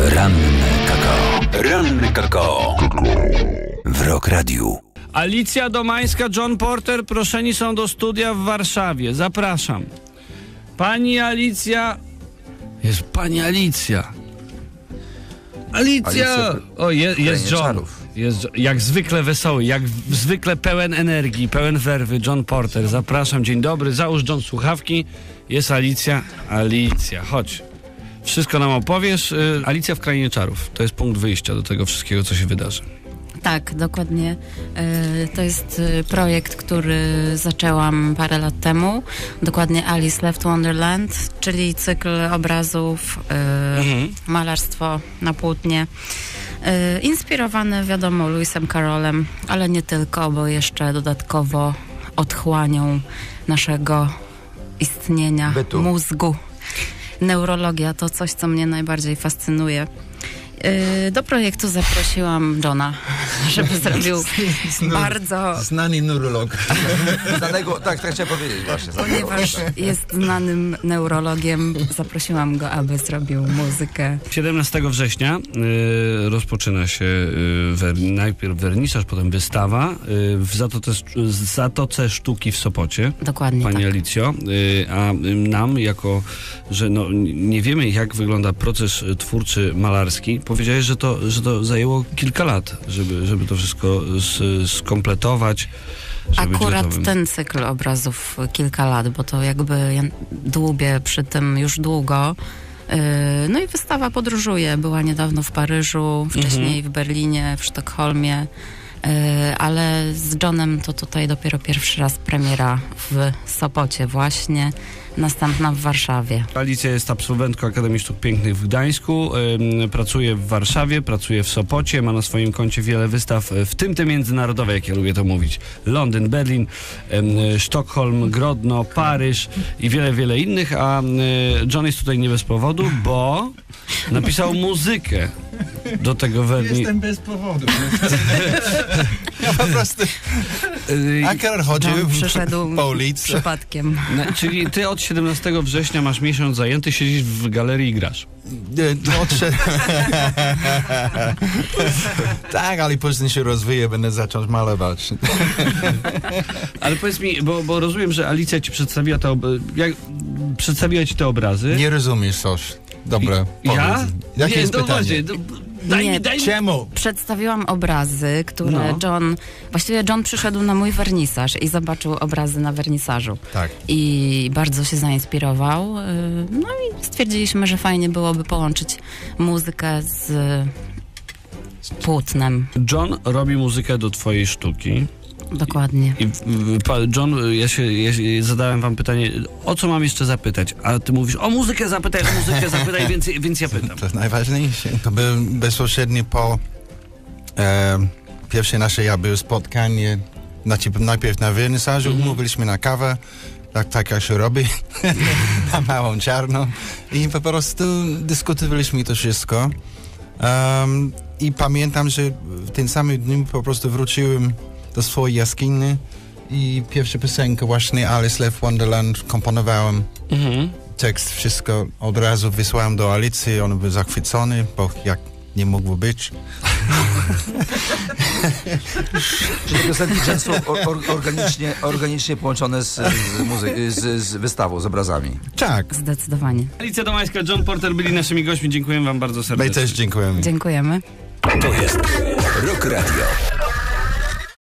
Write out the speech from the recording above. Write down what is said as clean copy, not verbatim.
Ranny kakao w Rock Radiu. Alicja Domańska, John Porter proszeni są do studia w Warszawie. Zapraszam. Pani Alicja... Jest pani Alicja. Alicja! O, jest John. Jest jak zwykle wesoły, jak zwykle pełen energii, pełen werwy. John Porter. Zapraszam, dzień dobry. Załóż, John, słuchawki. Jest Alicja. Alicja, chodź. Wszystko nam opowiesz. Alicja w Krainie Czarów. To jest punkt wyjścia do tego wszystkiego, co się wydarzy. Tak, dokładnie. To jest projekt, który zaczęłam parę lat temu. Dokładnie Alice Left Wonderland, czyli cykl obrazów, malarstwo na płótnie. Inspirowane, wiadomo, Lewisem Carrollem, ale nie tylko, bo jeszcze dodatkowo otchłanią naszego istnienia, mózgu. Neurologia to coś, co mnie najbardziej fascynuje. Do projektu zaprosiłam Johna, żeby zrobił bardzo... Znany neurolog. Tak chciałem powiedzieć właśnie. Ponieważ jest znanym neurologiem, zaprosiłam go, aby zrobił muzykę. 17 września rozpoczyna się najpierw wernisaż, potem wystawa w Zatoce Sztuki w Sopocie. Dokładnie Pani tak. Alicjo, a nam, jako że nie wiemy, jak wygląda proces twórczy malarski, powiedziałeś, że to zajęło kilka lat, żeby to wszystko skompletować. Akurat ten cykl obrazów kilka lat, bo to jakby ja dłubię przy tym już długo. No i wystawa podróżuje. Była niedawno w Paryżu, wcześniej w Berlinie, w Sztokholmie. Ale z Johnem to tutaj dopiero pierwszy raz premiera w Sopocie właśnie, następna w Warszawie. Alicja jest absolwentką Akademii Sztuk Pięknych w Gdańsku, pracuje w Warszawie, pracuje w Sopocie, ma na swoim koncie wiele wystaw, w tym te międzynarodowe, jak ja lubię to mówić. Londyn, Berlin, Sztokholm, Grodno, Paryż i wiele, wiele innych, a John jest tutaj nie bez powodu, bo napisał muzykę do tego Jestem bez powodu. Ja po prostu... Akurat chodził po ulicy. Przypadkiem. Czyli ty od 17 września masz miesiąc zajęty, siedzisz w galerii i grasz. Tak, ale później się rozwiję, będę zacząć malować. Ale powiedz mi, bo rozumiem, że Alicja ci przedstawiła ci te obrazy. Nie rozumiesz coś. Dobra, ja? Jakie jest pytanie? Właśnie, daj mi. Czemu? Przedstawiłam obrazy, które John przyszedł na mój wernisaż i zobaczył obrazy na wernisażu. Tak. I bardzo się zainspirował. No i stwierdziliśmy, że fajnie byłoby połączyć muzykę z płótnem. John robi muzykę do twojej sztuki. Dokładnie. I John, ja zadałem wam pytanie, o co mam jeszcze zapytać? A ty mówisz, o muzykę zapytaj, więc ja pytam. To jest najważniejsze. To było bezpośrednio po pierwsze nasze spotkanie, najpierw na wernisażu, umówiliśmy na kawę, tak jak się robi, na małą czarną i po prostu dyskutowaliśmy to wszystko. I pamiętam, że w tym samym dniu po prostu wróciłem do swojej jaskini i pierwsza piosenka właśnie Alice Left Wonderland komponowałem. Tekst, wszystko od razu wysłałem do Alicji, on był zachwycony, bo jak nie mogło być. Czy te piosenki często organicznie połączone z wystawą, z obrazami? Tak. Zdecydowanie. Alicja Domańska, John Porter byli naszymi gośćmi. Dziękuję wam bardzo serdecznie. My też dziękujemy. Dziękujemy. To jest Rock Radio.